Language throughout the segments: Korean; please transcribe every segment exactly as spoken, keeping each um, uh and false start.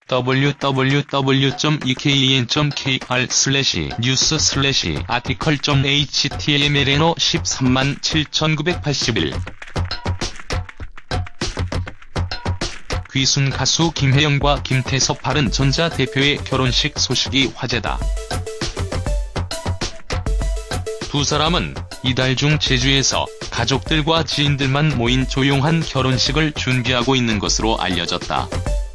더블유 더블유 더블유 점 이케이엔 점 케이알 슬래시 뉴스 슬래시 아티클 점 에이치티엠엘에너 십삼만 칠천구백팔십일. 귀순 가수 김혜영과 김태섭 바른전자 대표의 결혼식 소식이 화제다. 두 사람은 이달 중 제주에서 가족들과 지인들만 모인 조용한 결혼식을 준비하고 있는 것으로 알려졌다.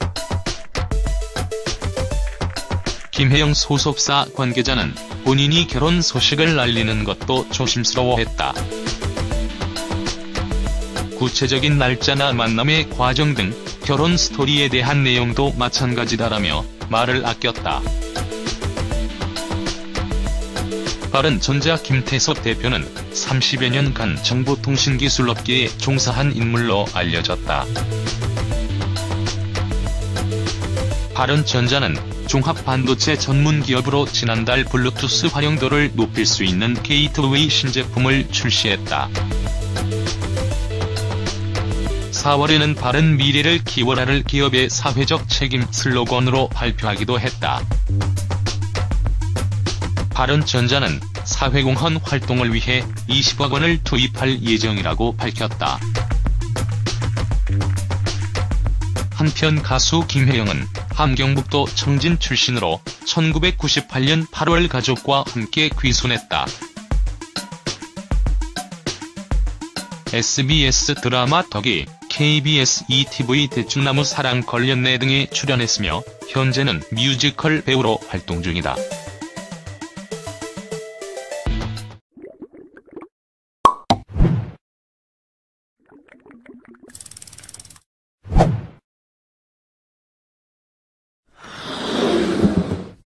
김혜영 소속사 관계자는 본인이 결혼 소식을 알리는 것도 조심스러워했다. 구체적인 날짜나 만남의 과정 등 결혼 스토리에 대한 내용도 마찬가지다라며 말을 아꼈다. 바른전자 김태섭 대표는 삼십여 년간 정보통신기술업계에 종사한 인물로 알려졌다. 바른전자는 종합반도체 전문기업으로 지난달 블루투스 활용도를 높일 수 있는 게이트웨이 신제품을 출시했다. 사월에는 바른 미래를 키워라를 기업의 사회적 책임 슬로건으로 발표하기도 했다. 바른전자는 사회공헌 활동을 위해 이십억 원을 투입할 예정이라고 밝혔다. 한편 가수 김혜영은 함경북도 청진 출신으로 천구백구십팔 년 팔월 가족과 함께 귀순했다. 에스비에스 드라마 덕이, 케이비에스 이티비 대충나무 사랑 걸렸네 등에 출연했으며 현재는 뮤지컬 배우로 활동 중이다.